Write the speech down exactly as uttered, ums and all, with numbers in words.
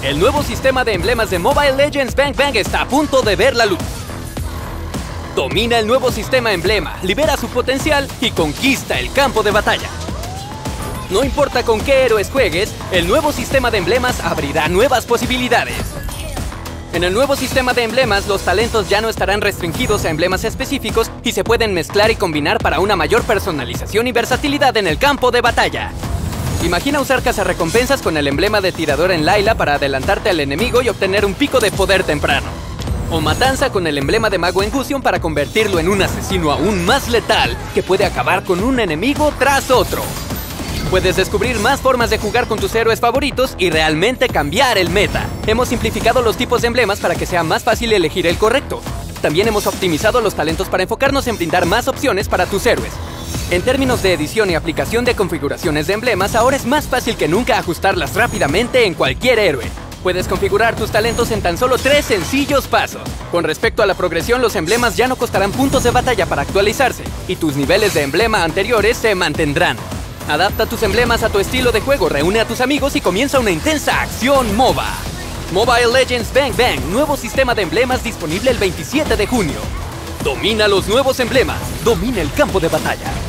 El nuevo sistema de emblemas de Mobile Legends Bang Bang está a punto de ver la luz. Domina el nuevo sistema emblema, libera su potencial y conquista el campo de batalla. No importa con qué héroes juegues, el nuevo sistema de emblemas abrirá nuevas posibilidades. En el nuevo sistema de emblemas, los talentos ya no estarán restringidos a emblemas específicos y se pueden mezclar y combinar para una mayor personalización y versatilidad en el campo de batalla. Imagina usar cazarrecompensas con el emblema de tirador en Layla para adelantarte al enemigo y obtener un pico de poder temprano. O Matanza con el emblema de mago en Gusion para convertirlo en un asesino aún más letal que puede acabar con un enemigo tras otro. Puedes descubrir más formas de jugar con tus héroes favoritos y realmente cambiar el meta. Hemos simplificado los tipos de emblemas para que sea más fácil elegir el correcto. También hemos optimizado los talentos para enfocarnos en brindar más opciones para tus héroes. En términos de edición y aplicación de configuraciones de emblemas, ahora es más fácil que nunca ajustarlas rápidamente en cualquier héroe. Puedes configurar tus talentos en tan solo tres sencillos pasos. Con respecto a la progresión, los emblemas ya no costarán puntos de batalla para actualizarse, y tus niveles de emblema anteriores se mantendrán. Adapta tus emblemas a tu estilo de juego, reúne a tus amigos y comienza una intensa acción MOBA. Mobile Legends Bang Bang, nuevo sistema de emblemas disponible el veintisiete de junio. Domina los nuevos emblemas, domina el campo de batalla.